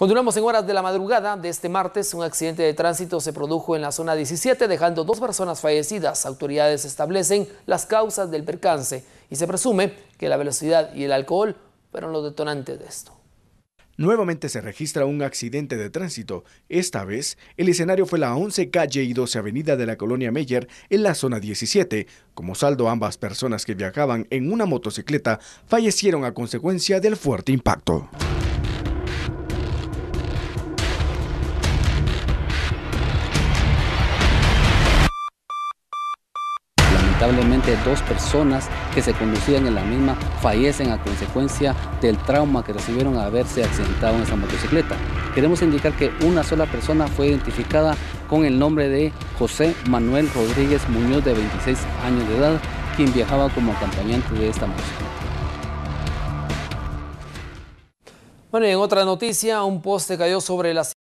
Continuamos en horas de la madrugada de este martes. Un accidente de tránsito se produjo en la zona 17, dejando 2 personas fallecidas. Autoridades establecen las causas del percance y se presume que la velocidad y el alcohol fueron los detonantes de esto. Nuevamente se registra un accidente de tránsito. Esta vez, el escenario fue la 11 calle y 12 avenida de la colonia Meyer en la zona 17. Como saldo, ambas personas que viajaban en una motocicleta fallecieron a consecuencia del fuerte impacto. Lamentablemente, 2 personas que se conducían en la misma fallecen a consecuencia del trauma que recibieron al haberse accidentado en esa motocicleta. Queremos indicar que una sola persona fue identificada con el nombre de José Manuel Rodríguez Muñoz, de 26 años de edad, quien viajaba como acompañante de esta motocicleta. Bueno, y en otra noticia, un poste cayó sobre la